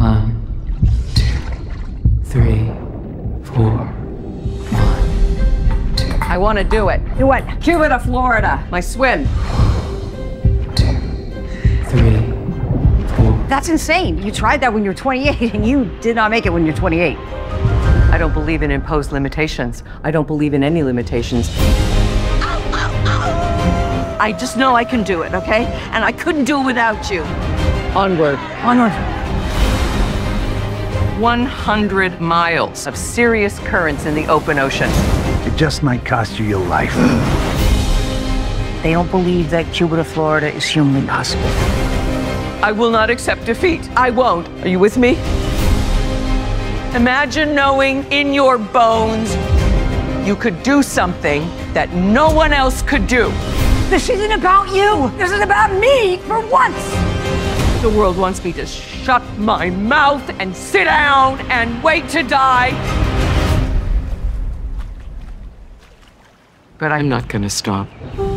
1, 2, 3, 4. 1, 2. I want to do it. Do what? Cuba to Florida. My swim. 2, 3, 4. That's insane. You tried that when you were 28, and you did not make it when you're 28. I don't believe in imposed limitations. I don't believe in any limitations. I just know I can do it, okay? And I couldn't do it without you. Onward. Onward. 100 miles of serious currents in the open ocean. It just might cost you your life. They don't believe that Cuba to Florida is humanly possible. I will not accept defeat. I won't. Are you with me? Imagine knowing in your bones you could do something that no one else could do. This isn't about you. This is about me for once. The world wants me to shut my mouth and sit down and wait to die. But I'm not gonna stop.